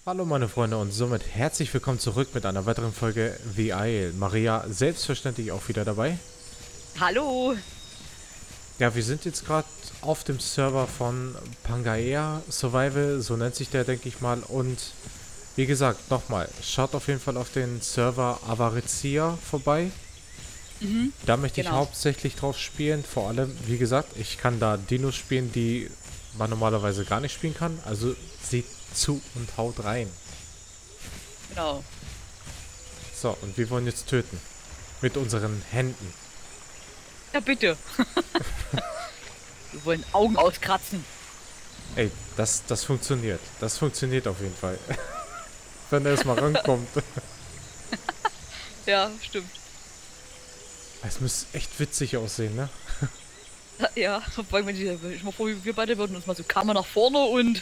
Hallo meine Freunde und somit herzlich willkommen zurück mit einer weiteren Folge The Isle. Maria selbstverständlich auch wieder dabei. Hallo! Ja, wir sind jetzt gerade auf dem Server von Pangaea Survival, so nennt sich der, denke ich mal. Und wie gesagt, nochmal, schaut auf jeden Fall auf den Server Avarizia vorbei. Da möchte ich hauptsächlich drauf spielen. Vor allem, wie gesagt, ich kann da Dinos spielen, die man normalerweise gar nicht spielen kann. Also seht zu und haut rein. Genau. So, und wir wollen jetzt töten. Mit unseren Händen. Ja, bitte. Wir wollen Augen auskratzen. Ey, das funktioniert. Das funktioniert auf jeden Fall. Wenn er erstmal rankommt. Ja, stimmt. Es müsste echt witzig aussehen, ne? Ja, vor allem, wenn ich mal vor, wir beide würden uns mal so Kammer nach vorne und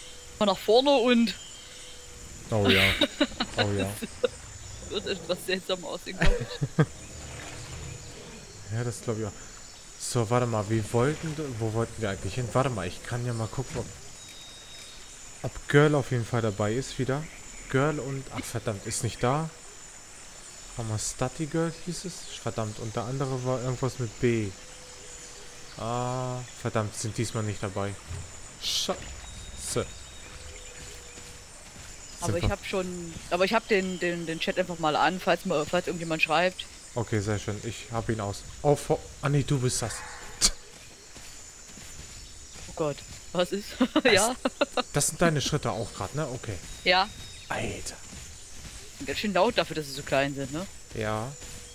Oh ja. Oh ja. wird etwas seltsam aussehen, glaube ich. Ja, das glaube ich auch. So, warte mal, wo wollten wir eigentlich hin? Warte mal, ich kann ja mal gucken, ob Girl auf jeden Fall dabei ist wieder. Girl und, ach verdammt, ist nicht da. Warte mal, Stutty Girl hieß es? Verdammt, und der andere war irgendwas mit B. Ah, verdammt, sind diesmal nicht dabei. Scheiße. Aber ich habe den Chat einfach mal an, falls irgendjemand schreibt. Okay, sehr schön. Ich habe ihn aus. Oh, ah nee, du bist das. Oh Gott, was ist? Ja. Das sind deine Schritte auch gerade, ne? Okay. Ja. Alter. Ganz schön laut dafür, dass sie so klein sind, ne? Ja.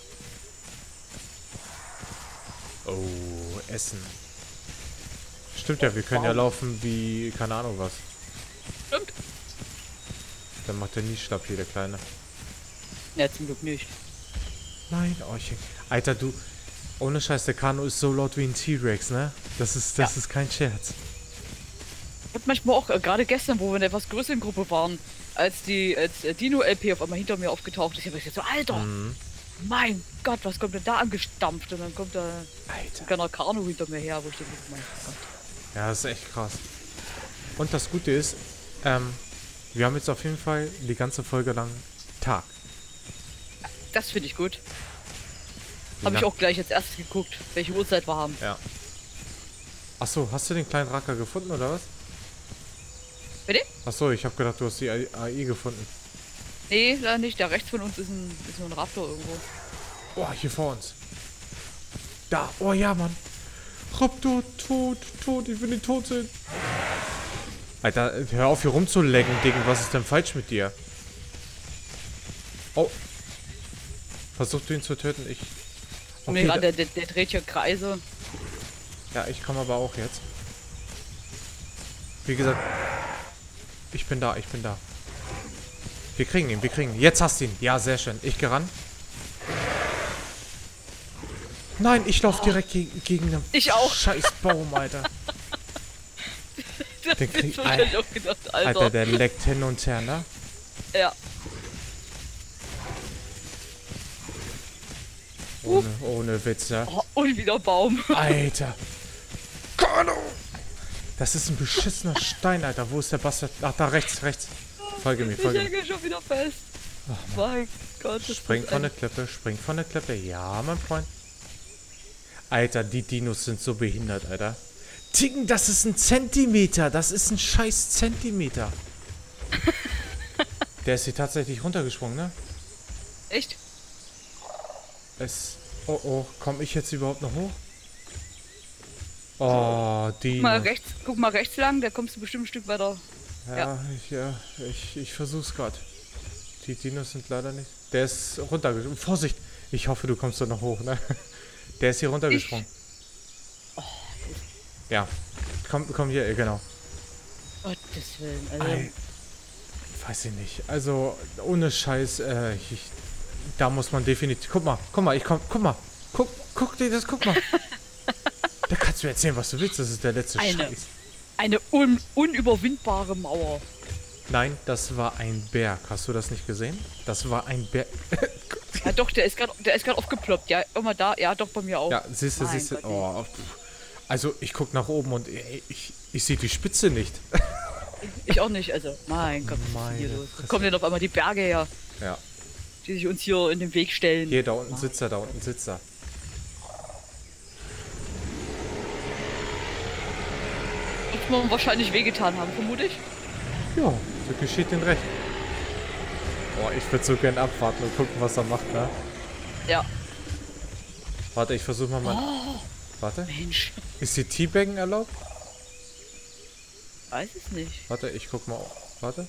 Oh, Essen. Stimmt ja, wir können ja laufen wie, keine Ahnung was. Stimmt. Dann macht er nie schlapp hier, der Kleine. Ja, zum Glück nicht. Nein, oh, Alter, du. Ohne Scheiß, der Kano ist so laut wie ein T-Rex, ne? Das ist kein Scherz. Und manchmal auch, gerade gestern, wo wir in einer etwas größeren Gruppe waren, als Dino-LP auf einmal hinter mir aufgetaucht ist, habe ich gesagt, so, Alter, mein Gott, was kommt denn da angestampft? Und dann kommt da ein kleiner Kano hinter mir her, wo ich denke, mein Gott. Ja, das ist echt krass. Und das Gute ist, wir haben jetzt auf jeden Fall die ganze Folge lang Tag. Das finde ich gut. Habe ich auch gleich als erstes geguckt, welche Uhrzeit wir haben. Ja. Achso, hast du den kleinen Racker gefunden, oder was? Bitte? Achso, ich habe gedacht, du hast die AI gefunden. Nee, leider nicht. Der rechts von uns ist nur ein Raptor irgendwo. Oh, hier vor uns. Da. Oh ja, Mann. Raptor, tot, ich will nicht tot sein. Alter, hör auf hier rumzulecken, Digga. Was ist denn falsch mit dir? Oh. Versuchst du ihn zu töten? Ich... Okay, nee, der dreht hier Kreise. Ja, ich komme aber auch jetzt. Wie gesagt, ich bin da. Wir kriegen ihn. Jetzt hast du ihn. Ja, sehr schön. Ich gehe ran. Nein, ich laufe direkt gegen den scheiß Baum, Alter. Den krieg ich auch gedacht, Alter. Alter, der leckt hin und her, ne? Ja. Ohne Witz, ja. Oh, und wieder Baum. Alter. Kano! Das ist ein beschissener Stein, Alter. Wo ist der Bastard? Ach, da rechts. Folge mir. Ich hänge schon wieder fest. Oh, mein Gott. Spring von der Klippe. Ja, mein Freund. Alter, die Dinos sind so behindert, Alter. Ticken, das ist ein Zentimeter. Das ist ein scheiß Zentimeter. Der ist hier tatsächlich runtergesprungen, ne? Echt? Oh, komme ich jetzt überhaupt noch hoch? Oh, die. Guck mal rechts lang, da kommst du bestimmt ein Stück weiter. Ich versuch's gerade. Die Dinos sind leider nicht. Der ist runtergesprungen. Vorsicht! Ich hoffe, du kommst da noch hoch, ne? Der ist hier runtergesprungen. Ja. Komm hier, genau. Gottes Willen, also. Weiß ich nicht. Also, ohne Scheiß, da muss man definitiv. Guck mal, guck mal. Guck dir das, guck mal. Da kannst du erzählen, was du willst. Das ist der letzte Scheiß. Eine unüberwindbare Mauer. Nein, das war ein Berg. Hast du das nicht gesehen? Das war ein Berg. Ja doch, der ist gerade aufgeploppt. Ja, immer da. Ja, doch, bei mir auch. Ja, siehst du. Oh, also, ich guck nach oben und ich sehe die Spitze nicht. Ich auch nicht, also, mein Gott, was ist denn hier los? Wo kommen denn auf einmal die Berge her, Ja. die sich uns hier in den Weg stellen? Hier, da unten sitzt er, da unten sitzt er. Wird man wahrscheinlich wehgetan haben, vermute ich. Ja, so geschieht den Recht. Boah, ich würde so gern abwarten und gucken, was er macht, ne? Ja. Warte, ich versuche mal. Oh, Warte. Mensch. Ist die Teabaggen erlaubt? Weiß es nicht. Warte, ich guck mal. Warte.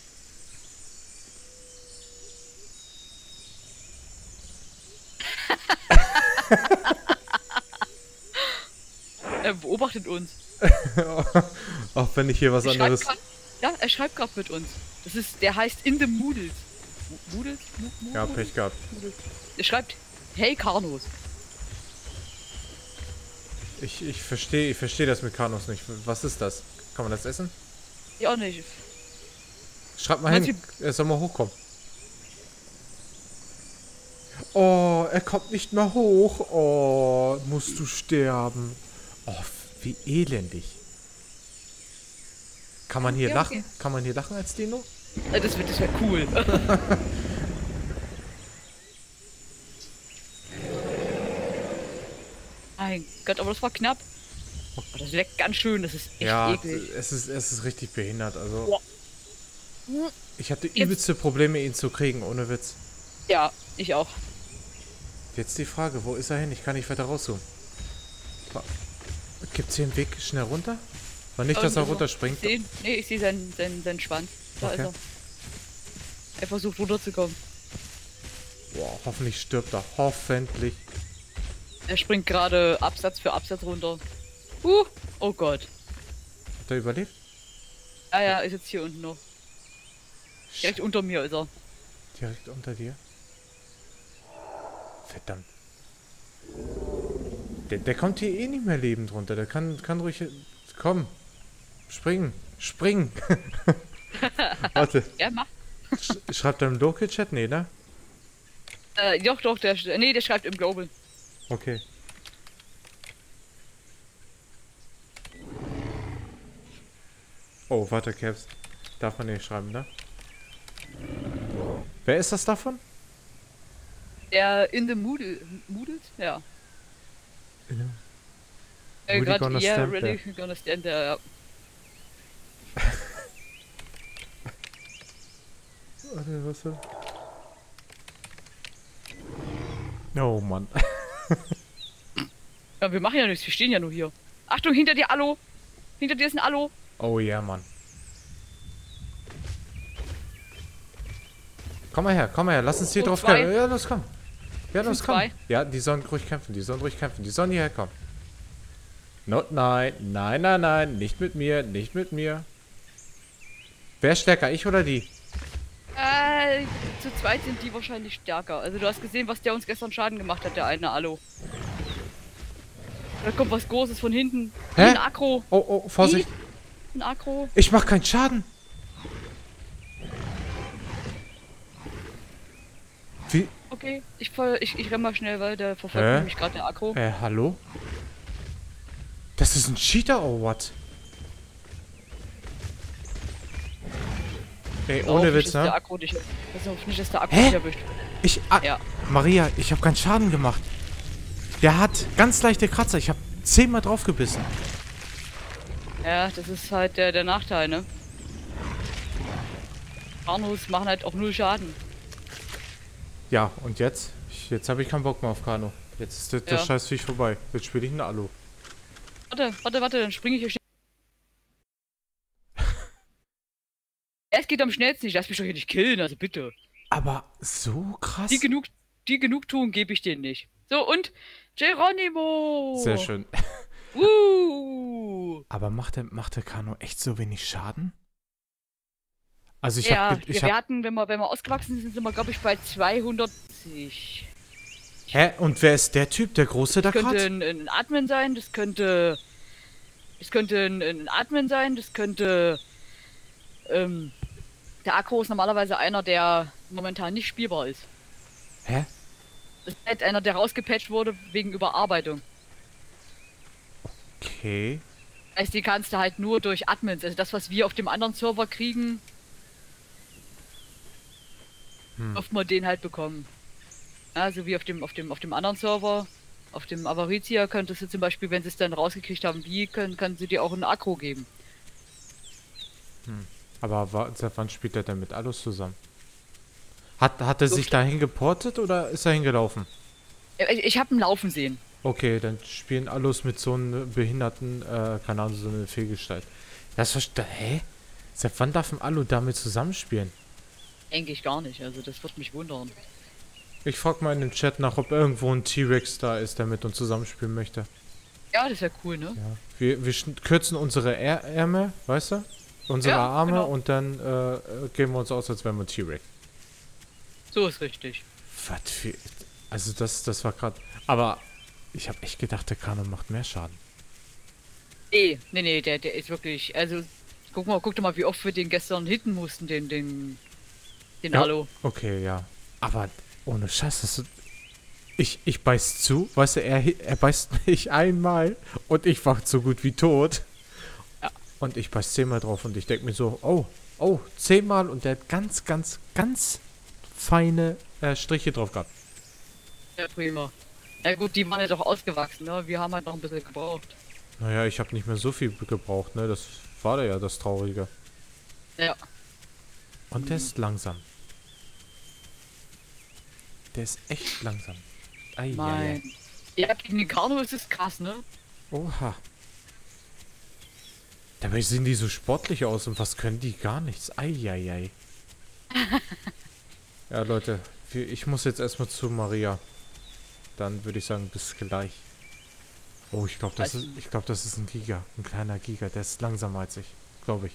Er beobachtet uns. Auch wenn ich hier was anderes. Ja, er schreibt gerade mit uns. Der heißt In the Moodles. Moodles? Ja, Pech gehabt. Er schreibt, hey Carnos. Ich verstehe das mit Kanus nicht. Was ist das? Kann man das essen? Ja, auch nicht. Schreib mal hin, er soll mal hochkommen. Oh, er kommt nicht mehr hoch. Oh, musst du sterben. Oh, wie elendig. Kann man hier lachen? Okay. Kann man hier lachen als Dino? Das wär cool. Mein Gott, aber das war knapp. Oh, das leckt ganz schön, das ist echt Ja, eklig. es ist richtig behindert. Also, Boah. ich hatte übelste Probleme, ihn zu kriegen, ohne Witz. Ja, ich auch. Jetzt die Frage, wo ist er hin? Ich kann nicht weiter rauszoomen. Gibt es hier einen Weg schnell runter? War nicht, dass er runterspringt? Ich sehe seinen Schwanz. Da Okay. ist er. Er versucht runterzukommen. Boah, hoffentlich stirbt er. Hoffentlich. Er springt gerade Absatz für Absatz runter. Oh Gott. Hat er überlebt? Ah ja, ist jetzt hier unten noch. Direkt unter mir ist er. Direkt unter dir? Verdammt. Der kommt hier eh nicht mehr lebend runter. Der kann ruhig... Komm. Springen. Springen. Warte. Ja, mach. Schreibt er im Local Chat? Nee, ne? Doch, der schreibt im Global. Okay. Oh, warte, Caps. Darf man nicht schreiben, ne? Wer ist das davon? Der in the Moodles? Ja. Really gonna stand really there. gonna stand there, ja. Warte, was denn? Oh, Mann. Ja, wir machen ja nichts, wir stehen ja nur hier. Achtung, hinter dir Alu! Hinter dir ist ein Alu! Oh ja, Mann. Komm mal her, lass uns hier Oh, drauf zwei. kämpfen. Ja, los, komm. Ja, los, komm. Zwei. Ja, die sollen ruhig kämpfen, die sollen hierher kommen. No, nein, nicht mit mir, nicht mit mir. Wer ist stärker, ich oder die? Zu zweit sind die wahrscheinlich stärker. Also du hast gesehen, was der uns gestern Schaden gemacht hat, der eine Alu. Da kommt was Großes von hinten. Hä? Ein Akro. Oh, Vorsicht. Ein Akro. Ich mach keinen Schaden. Wie? Okay, ich renn mal schnell, weil der verfolgt mich gerade, der Akro. Hallo? Das ist ein Cheater, oh what? Ey, ohne Witz, ne? Pass auf nicht, dass der Akku dich erwischt. Ja. Maria, ich habe keinen Schaden gemacht. Der hat ganz leichte Kratzer. Ich habe 10-mal drauf gebissen. Ja, das ist halt der Nachteil, ne? Karnos machen halt auch 0 Schaden. Ja, und jetzt? Jetzt habe ich keinen Bock mehr auf Kano. Jetzt ist das Scheißviech vorbei. Jetzt spiele ich einen Alu. Warte, dann springe ich hier schnell. Es geht am schnellsten. Ich lass mich doch hier nicht killen, also bitte. Aber so krass? Die Genugtuung gebe ich denen nicht. So, und Geronimo! Sehr schön. Aber macht der Kano echt so wenig Schaden? Also ich habe... wir hatten, wenn wir ausgewachsen sind wir, glaube ich, bei 270. Hä? Und wer ist der Typ, der Große da gerade? Das könnte ein Admin sein, das könnte ein Admin sein, das könnte... der Akku ist normalerweise einer, der momentan nicht spielbar ist. Hä? Das ist halt einer, der rausgepatcht wurde wegen Überarbeitung. Okay. Heißt, die kannst du halt nur durch Admins. Also das, was wir auf dem anderen Server kriegen, oft mal den halt bekommen. Also wie auf dem anderen Server, auf dem Avaritia könntest du zum Beispiel, wenn sie es dann rausgekriegt haben, können sie dir auch ein Akro geben. Aber seit wann spielt er denn mit Alus zusammen? Hat er sich dahin geportet oder ist er hingelaufen? Ich habe ihn laufen sehen. Okay, dann spielen Alus mit so einem behinderten, keine Ahnung, so eine Fehlgestalt. Das verstehe. Hä? Seit wann darf ein Alu damit zusammenspielen? Eigentlich gar nicht, also das wird mich wundern. Ich frag mal in den Chat nach, ob irgendwo ein T-Rex da ist, der mit uns zusammenspielen möchte. Ja, das wäre cool, ne? Ja. Wir kürzen unsere Ärmel, weißt du? Unsere Ja, Arme genau. und dann geben wir uns aus, als wären wir ein T-Rex. So ist richtig. Was für. Also das war gerade. Aber ich habe echt gedacht, der Kanon macht mehr Schaden. Nee, der ist wirklich, also guck doch mal, wie oft wir den gestern hitten mussten, den Ja, Alu. okay, ja. Aber ohne Scheiß, ich beiß zu, weißt du, er beißt mich einmal und ich war so gut wie tot. Ja. Und ich beiß 10-mal drauf und ich denke mir so, oh, 10-mal und der hat ganz, ganz, ganz feine Striche drauf gehabt. Ja, prima. Na gut, die waren ja doch ausgewachsen, ne? Wir haben halt noch ein bisschen gebraucht. Naja, ich habe nicht mehr so viel gebraucht, ne? Das war ja das Traurige. Ja. Und der ist langsam. Der ist echt langsam. Mein. Ja, gegen den Kano ist es krass, ne? Oha. Dabei sehen die so sportlich aus und was können die? Gar nichts. Eieiei. Ja, Leute, ich muss jetzt erstmal zu Maria. Dann würde ich sagen, bis gleich. Oh, ich glaube, das ist ein Giga. Ein kleiner Giga. Der ist langsamer als ich. Glaube ich.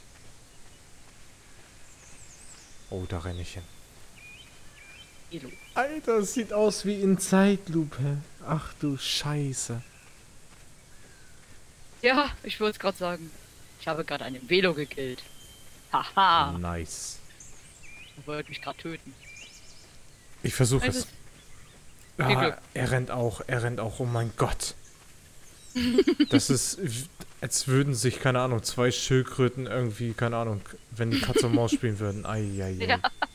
Oh, da renne ich hin. Elo. Alter, das sieht aus wie in Zeitlupe. Ach du Scheiße. Ja, ich wollte es gerade sagen. Ich habe gerade einen Velo gekillt. Haha. Nice. Er wollte mich gerade töten. Ich versuche Also, es. viel Glück. Er rennt auch. Oh mein Gott. Das ist, als würden sich, keine Ahnung, zwei Schildkröten irgendwie, keine Ahnung, wenn die Katze und Maus spielen würden. Eieiei. Ja.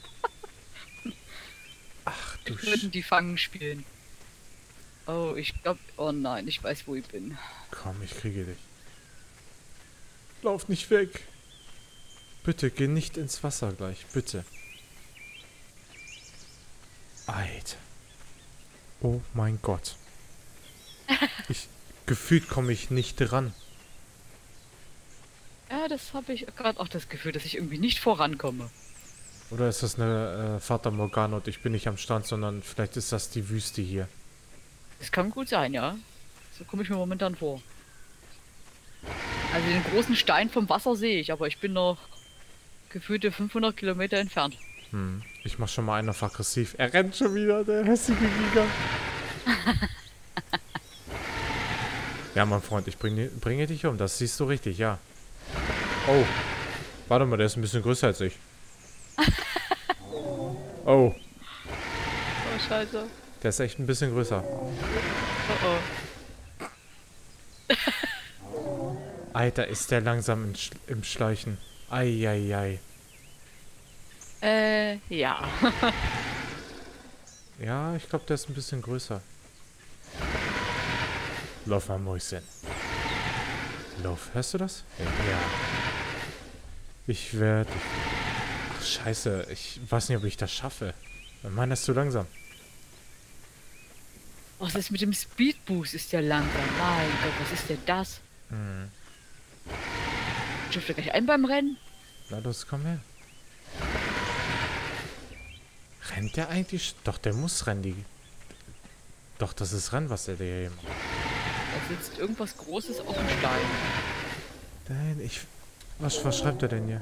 Ach du Würden die Fangen spielen. Oh, ich glaube. Oh nein, ich weiß, wo ich bin. Komm, ich kriege dich. Lauf nicht weg. Bitte, geh nicht ins Wasser gleich. Bitte. Alter. Oh mein Gott. Gefühlt komme ich nicht ran. Ja, das habe ich gerade auch das Gefühl, dass ich irgendwie nicht vorankomme. Oder ist das eine Fata Morgana und ich bin nicht am Strand, sondern vielleicht ist das die Wüste hier. Das kann gut sein, ja. So komme ich mir momentan vor. Also den großen Stein vom Wasser sehe ich, aber ich bin noch gefühlte 500 Kilometer entfernt. Ich mach schon mal einen auf aggressiv. Er rennt schon wieder, der hässliche Giga. Ja, mein Freund, ich bringe dich um. Das siehst du richtig, ja. Oh. Warte mal, der ist ein bisschen größer als ich. Oh. Oh, scheiße. Der ist echt ein bisschen größer. Oh, Alter, ist der langsam im Schleichen. Eieiei. ja. Ja, ich glaube, der ist ein bisschen größer. Lauf mal, Mäuschen. Lauf, hörst du das? Ja. Ich werde... Ach, scheiße. Ich weiß nicht, ob ich das schaffe. Meiner ist zu langsam. Was ist mit dem Speedboost? Ist der langsam? Mein Gott, was ist denn das? Schifft er gleich ein beim Rennen? Na los, komm her. Rennt der eigentlich? Doch, der muss rennen. Doch, das ist Rennen, was der hier macht. Da sitzt irgendwas Großes auf dem Stein. Nein, was schreibt er denn hier?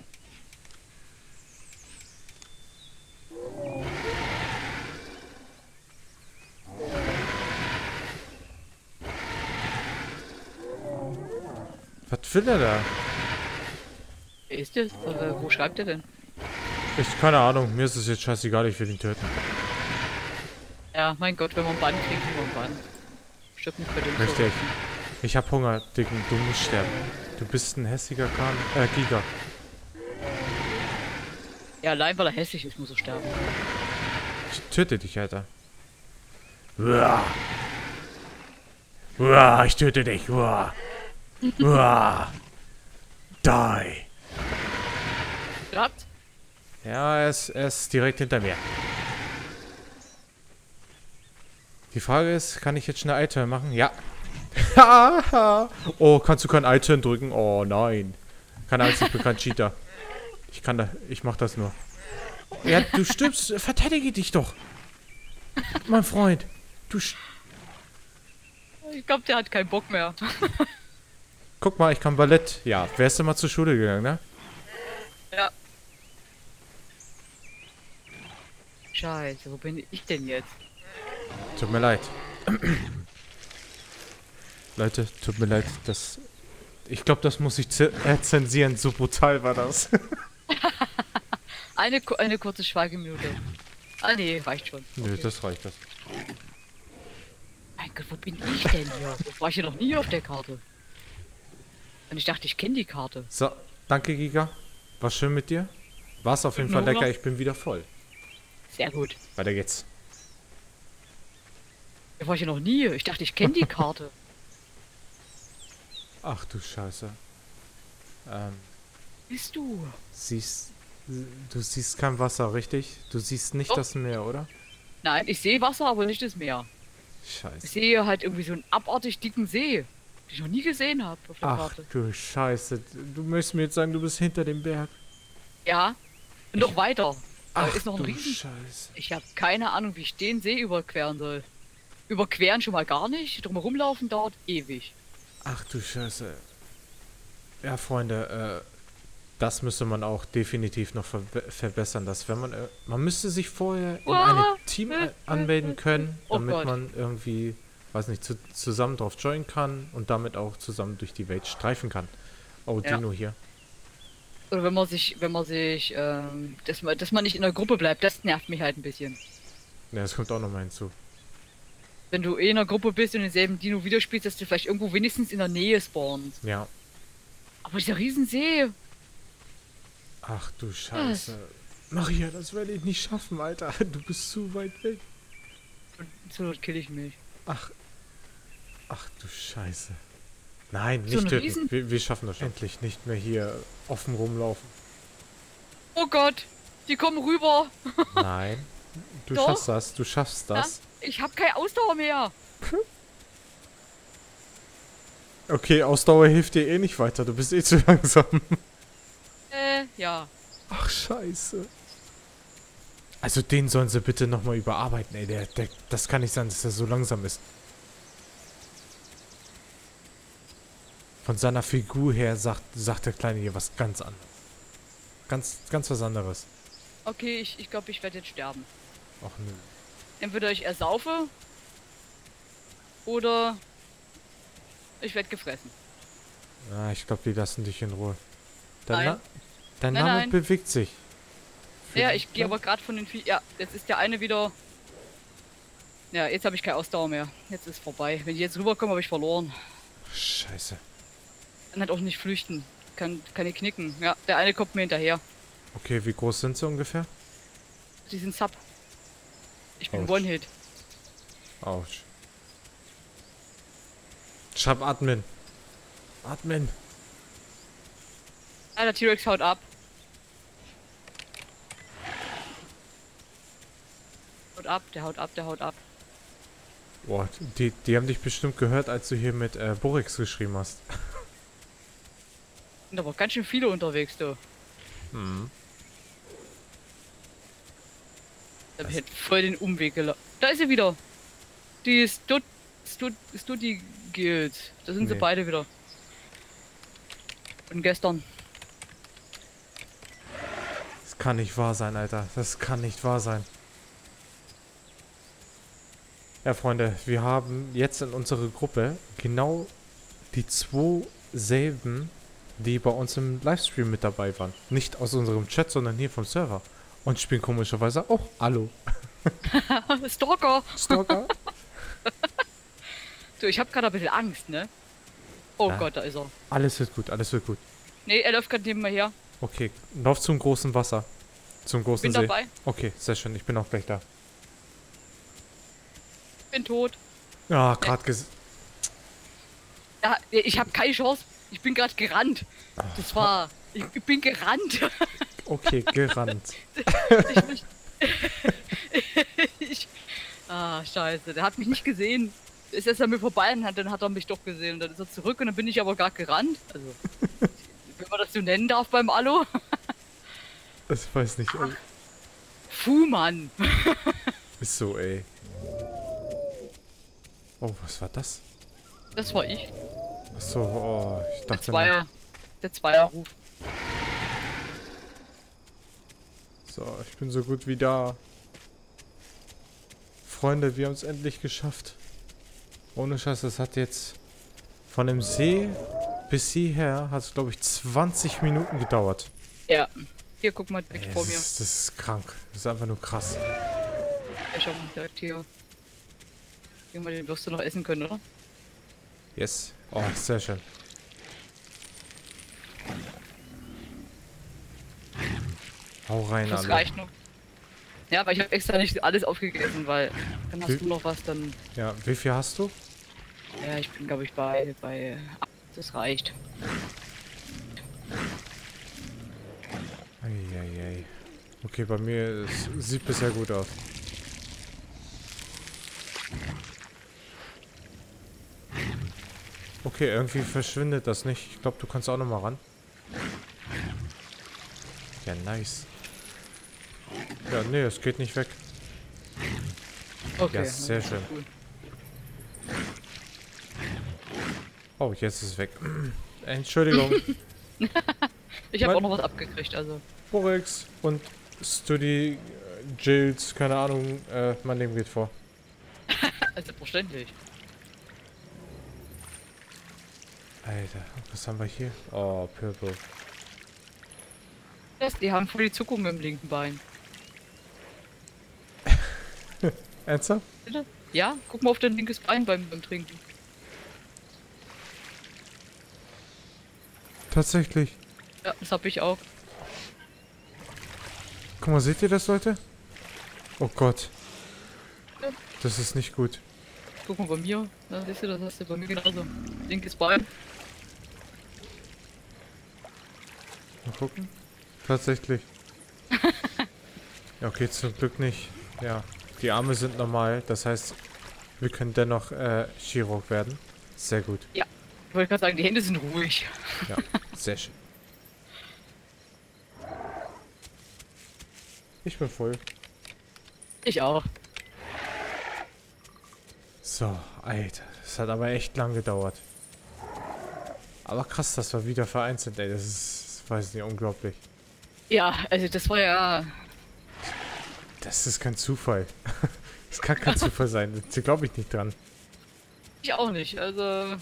Was will er da? Wer ist das? Wo schreibt er denn? Keine Ahnung, mir ist es jetzt scheißegal, ich will ihn töten. Ja, mein Gott, wenn man Bann kriegt, kriegt man Bann. Stimmt nicht bei dem Richtig. Ich hab Hunger, Dicken. Du musst sterben. Du bist ein hässiger Giga. Ja, allein weil er hässlich ist, muss er sterben. Ich töte dich, Alter. Uah. Uah, ich töte dich. Uah. Uah. Die. Klappt? Ja, er ist direkt hinter mir. Die Frage ist, kann ich jetzt schnell I-Turn machen? Ja. Oh, kannst du kein I-Turn drücken? Oh, nein. Kein einzig bekannt Cheater. Ich mach das nur. Ja, du stirbst. Verteidige dich doch. Mein Freund. Ich glaube, der hat keinen Bock mehr. Guck mal, ich kann Ballett. Ja, wärst du mal zur Schule gegangen, ne? Ja. Scheiße, wo bin ich denn jetzt? Tut mir leid. Leute, tut mir leid, ich glaube, das muss ich zensieren, so brutal war das. Eine kurze Schweigeminute. Ah nee, reicht schon. Nö, Okay. das reicht das. Mein Gott, wo bin ich denn hier? Ich war hier noch nie auf der Karte. Und ich dachte, ich kenne die Karte. So, danke Giga. War schön mit dir. War's auf jeden Fall lecker, ich bin wieder voll. Sehr gut. Weiter geht's. Ich war hier noch nie. Ich dachte, ich kenne die Karte. Ach du Scheiße. Bist du? Du siehst kein Wasser, richtig? Du siehst nicht Doch. das Meer, oder? Nein, ich sehe Wasser, aber nicht das Meer. Ich Scheiße. sehe halt irgendwie so einen abartig dicken See, den ich noch nie gesehen habe auf der Ach Karte. du Scheiße. Du möchtest mir jetzt sagen, du bist hinter dem Berg. Ja, und noch weiter. Da Ach ist noch ein du Riesen. Scheiße. Ich habe keine Ahnung, wie ich den See überqueren soll. Überqueren schon mal gar nicht. Drumherum laufen dauert ewig. Ach du Scheiße. Ja, Freunde, das müsste man auch definitiv noch verbessern. Dass wenn man müsste sich vorher in ein Team anmelden können, Oh damit Gott. man irgendwie, weiß nicht, zusammen drauf joinen kann und damit auch zusammen durch die Welt streifen kann. Oh, Ja. Dino hier. Oder wenn man sich, dass man nicht in der Gruppe bleibt, das nervt mich halt ein bisschen. Ja, das kommt auch nochmal hinzu. Wenn du in einer Gruppe bist und denselben Dino wieder spielst, dass du vielleicht irgendwo wenigstens in der Nähe spawnst. Ja. Aber dieser Riesensee. Ach du Scheiße. Maria, das werde ich nicht schaffen, Alter. Du bist zu weit weg. So kill ich mich. Ach du Scheiße. Nein, So nicht ein töten. Riesen- Wir schaffen das endlich nicht mehr hier offen rumlaufen. Oh Gott, die kommen rüber. Nein. Du Doch. schaffst das. Du schaffst das. Ja, ich habe keine Ausdauer mehr. Okay, Ausdauer hilft dir eh nicht weiter. Du bist eh zu langsam. Ja. Ach, scheiße. Also den sollen sie bitte nochmal überarbeiten, ey. Das kann nicht sein, dass er so langsam ist. Von seiner Figur her sagt der Kleine hier was ganz anderes. Ganz was anderes. Okay, ich glaube, ich werde jetzt sterben. Ach nö. Entweder ich ersaufe oder ich werde gefressen. Ah, ich glaube, die lassen dich in Ruhe. Dein, Nein. Dein Nein, Name nein. bewegt sich. Ja, ich gehe aber gerade von den Vieh. Ja, jetzt ist der eine wieder. Ja, jetzt habe ich keine Ausdauer mehr. Jetzt ist vorbei. Wenn die jetzt rüberkommen, habe ich verloren. Scheiße. Kann halt auch nicht flüchten. Kann ich knicken. Ja, der eine kommt mir hinterher. Okay, wie groß sind sie ungefähr? Die sind Sub. Ich bin Autsch. One-Hit. Autsch. Schreib Admin. Admin. Ah, der T-Rex haut ab. Haut ab, der haut ab, der haut ab. Boah, die haben dich bestimmt gehört, als du hier mit Borix geschrieben hast. Sind aber ganz schön viele unterwegs, du. Hm. Da hab ich jetzt voll den Umweg gelaufen. Da ist sie wieder. Die Studi Guild. Da sind sie Nee. beide wieder. Und gestern. Das kann nicht wahr sein, Alter. Das kann nicht wahr sein. Ja, Freunde, wir haben jetzt in unserer Gruppe genau die 2 selben, die bei uns im Livestream mit dabei waren. Nicht aus unserem Chat, sondern hier vom Server. Und spielen komischerweise auch Hallo. Stalker! Stalker? Du, ich habe gerade ein bisschen Angst, ne? Oh Ja. Gott, da ist er. Alles wird gut, alles wird gut. Nee, er läuft gerade neben mir her. Okay, lauf zum großen Wasser. Zum großen Bin See. dabei. Okay, sehr schön. Ich bin auch gleich da. Bin tot. Ja, gerade ges... Ja, ich habe keine Chance. Ich bin gerade gerannt. Das war... Ich bin gerannt. Okay, gerannt. ich, ich, scheiße. Der hat mich nicht gesehen. Ist erst an mir vorbei und dann hat er mich doch gesehen. Und dann ist er zurück und dann bin ich aber gerade gerannt. Also, wenn man das so nennen darf beim Alu. Ich weiß nicht. Puh, Mann. Ist so, ey. Oh, was war das? Das war ich. Achso, oh, ich Der dachte... Zweierruf. So, ich bin so gut wie da. Freunde, wir haben es endlich geschafft. Ohne Scheiß, das hat jetzt von dem See bis hierher, hat es glaube ich 20 Minuten gedauert. Ja. Hier, guck mal direkt Ey, vor mir. das ist krank. Das ist einfach nur krass. Ich schau mal direkt hier. Irgendwann den wirst du noch essen können, oder? Yes. Oh, sehr schön. Hau rein, Das alle. reicht noch. Ja, aber ich habe extra nicht alles aufgegessen, weil dann hast du noch was, dann... Ja, wie viel hast du? Ja, ich bin glaube ich bei... Das reicht. Eieiei. Okay, bei mir sieht bisher gut aus. Okay, irgendwie verschwindet das nicht. Ich glaube, du kannst auch noch mal ran. Ja, nice. Ja, nee, es geht nicht weg. Okay. Ja, sehr schön. Cool. Oh, jetzt ist es weg. Entschuldigung. Ich habe Mein- auch noch was abgekriegt, also... Borex und Studi, Jills, keine Ahnung, mein Leben geht vor. Selbstverständlich. Alter, was haben wir hier? Oh, Purple. Die haben voll die Zuckung im linken Bein. Ernsthaft? Bitte? Ja, guck mal auf dein linkes Bein beim Trinken. Tatsächlich. Ja, das habe ich auch. Guck mal, seht ihr das, Leute? Oh Gott. Ja. Das ist nicht gut. Guck mal bei mir. Ja, siehst du, das hast du bei mir genauso. Linkes Bein. Mal gucken. Tatsächlich. Ja, okay, zum Glück nicht. Ja, die Arme sind normal. Das heißt, wir können dennoch Chirurg werden. Sehr gut. Ja. Ich wollte gerade sagen, die Hände sind ruhig. Ja, sehr schön. Ich bin voll. Ich auch. So, Alter. Das hat aber echt lang gedauert. Aber krass, dass wir wieder vereint sind, ey. Das ist, weiß nicht, unglaublich. Ja, also das war ja... Das ist kein Zufall. Das kann kein Zufall sein. Da glaube ich nicht dran. Ich auch nicht, also... Ja,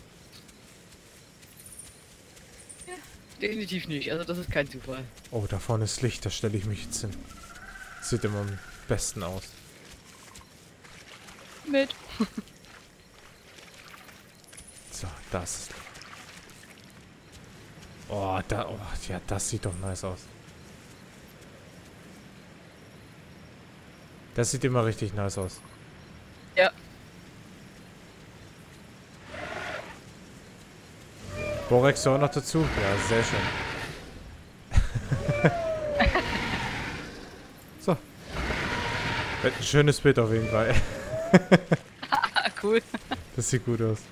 definitiv nicht, also das ist kein Zufall. Oh, da vorne ist Licht. Da stelle ich mich jetzt hin. Sieht immer am besten aus. Mit. So, das. Oh, da, oh, ja, das sieht doch nice aus. Das sieht immer richtig nice aus. Ja. Borex auch noch dazu? Ja, sehr schön. So. Wird ein schönes Bild auf jeden Fall. Ah, cool. Das sieht gut aus.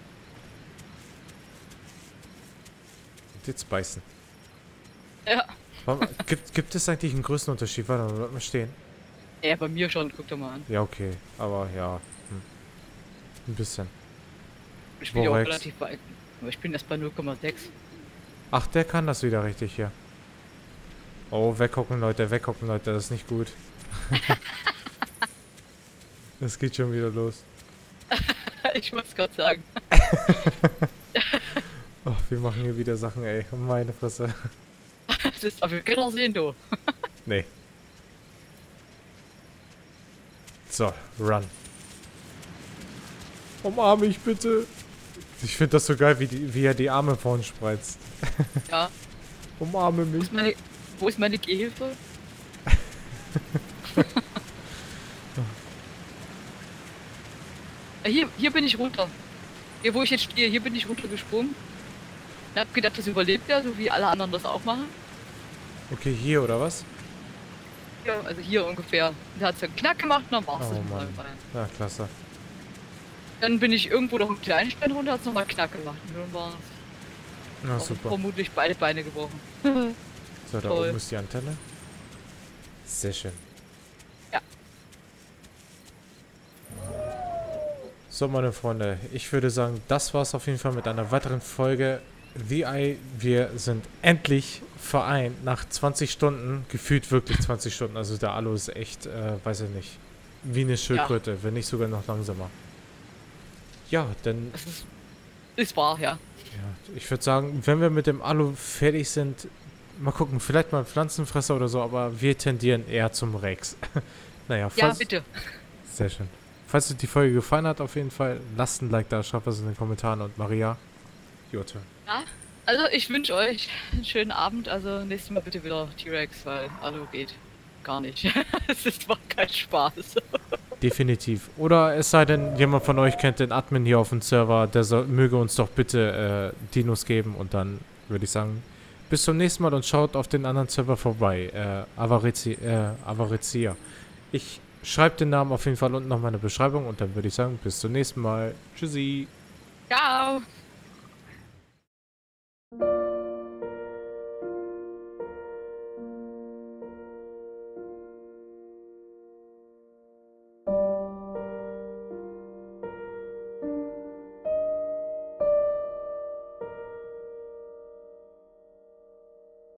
Und jetzt beißen. Ja. Gibt es eigentlich einen Größenunterschied? Warte mal, mal stehen. Ja, bei mir schon, guck doch mal an. Ja, okay. Aber ja. Ein bisschen. Ich bin ja auch Borex. relativ weit. Aber ich bin erst bei 0,6. Ach, der kann das wieder richtig hier. Oh, weggucken, Leute, das ist nicht gut. Das geht schon wieder los. Ich muss gerade sagen. Oh, wir machen hier wieder Sachen, ey. Meine Fresse. Das ist, aber wir können auch sehen, du. Nee. So, run. Umarme mich bitte. Ich finde das so geil, wie er die Arme vorn spreizt. Ja. Umarme Wo mich. ist meine Gehhilfe? Hier bin ich runter. Hier, wo ich jetzt stehe, hier bin ich runtergesprungen. Ich hab gedacht, das überlebt er, so wie alle anderen das auch machen. Okay, hier oder was? Ja, also hier ungefähr. Da hat es einen Knack gemacht und dann war es Oh das mit Mann. meinem Bein. Ja, klasse. Dann bin ich irgendwo noch einen kleinen Stein runter, hat es nochmal Knack gemacht. Und dann war Na es super. vermutlich beide Beine gebrochen. So, da Toll. oben ist die Antenne. Sehr schön. Ja. So, meine Freunde, ich würde sagen, das war's auf jeden Fall mit einer weiteren Folge The Eye. Wir sind endlich vereint nach 20 Stunden, gefühlt wirklich 20 Stunden. Also der Alu ist echt, weiß ich nicht, wie eine Schildkröte, wenn nicht sogar noch langsamer. Ja, dann, Das ist wahr, ja. ja, ich würde sagen, wenn wir mit dem Alu fertig sind, mal gucken, vielleicht mal ein Pflanzenfresser oder so, aber wir tendieren eher zum Rex. Naja, Ja, falls, bitte. sehr schön. Falls euch die Folge gefallen hat, auf jeden Fall, lasst ein Like da, schreibt was in den Kommentaren und Maria, your turn. Ja, also ich wünsche euch einen schönen Abend. Also nächstes Mal bitte wieder T-Rex, weil Alu geht gar nicht. Es macht keinen Spaß. Definitiv. Oder es sei denn, jemand von euch kennt den Admin hier auf dem Server, der möge uns doch bitte Dinos geben und dann würde ich sagen, bis zum nächsten Mal und schaut auf den anderen Server vorbei. Avarizia. Ich schreibe den Namen auf jeden Fall unten noch mal in der Beschreibung und dann würde ich sagen, bis zum nächsten Mal. Tschüssi. Ciao.